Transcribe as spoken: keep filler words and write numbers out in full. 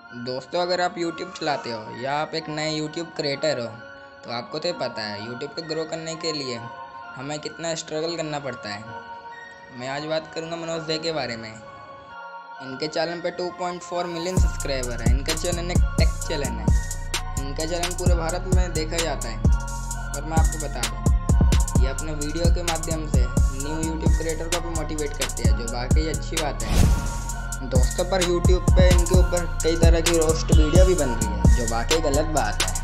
दोस्तों, अगर आप यूट्यूब चलाते हो या आप एक नए यूट्यूब क्रिएटर हो तो आपको तो पता है यूट्यूब को ग्रो करने के लिए हमें कितना स्ट्रगल करना पड़ता है। मैं आज बात करूंगा मनोज दे के बारे में। इनके चैनल पे two point four million subscriber है। इनका चैनल एक टेक चैनल है। इनका चैनल पूरे भारत में देखा जाता है। और मैं आपको बता दूँ, ये अपने वीडियो के माध्यम से न्यू यूट्यूब क्रिएटर को भी मोटिवेट करते हैं, जो वाकई अच्छी बात है। दोस्तों, पर यूट्यूब पे इनके ऊपर कई तरह की रोस्ट वीडियो भी बन रही है, जो वाकई गलत बात है।